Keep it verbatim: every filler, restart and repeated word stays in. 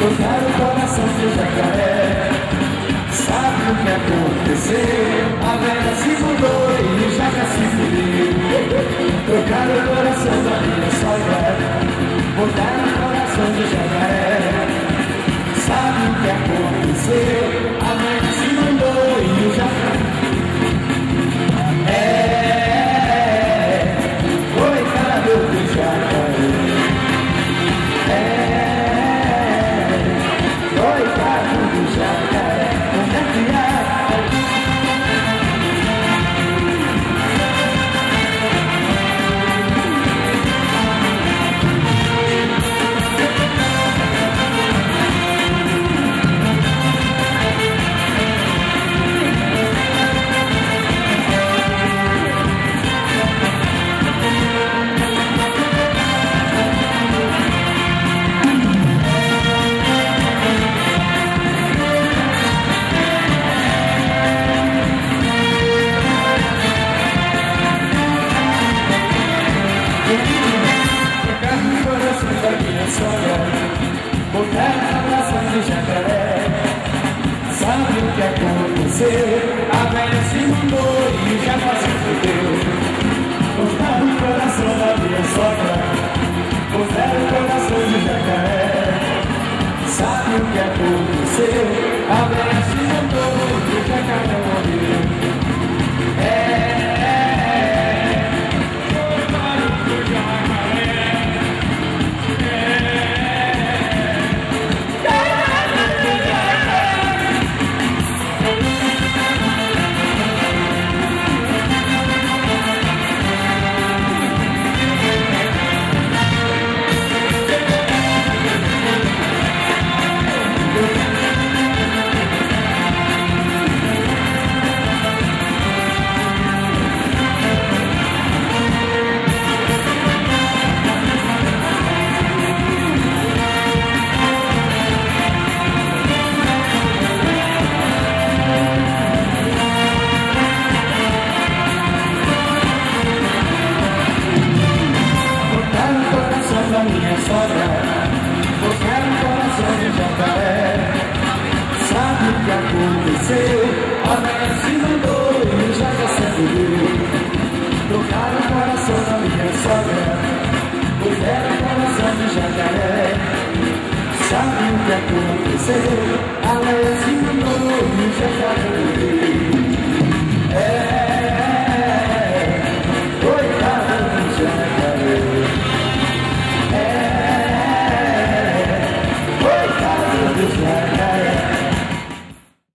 tocar o coração do jacaré. Sabe o que aconteceu? A velha se mudou e o jaca se fudeu. Trocar o coração da minha sogra, botar o coração do jacaré. Sabe o que aconteceu? A velha se mudou e o jaca é, coitado do jacaré. É, coitado do jacaré. Onde é que é? Botar a coração de jacaré. Sabe o que aconteceu? A velha se mudou e o jacaré se fudeu. Botar o coração da minha sogra, botar o coração de jacaré. Sabe o que aconteceu? A velha se mudou.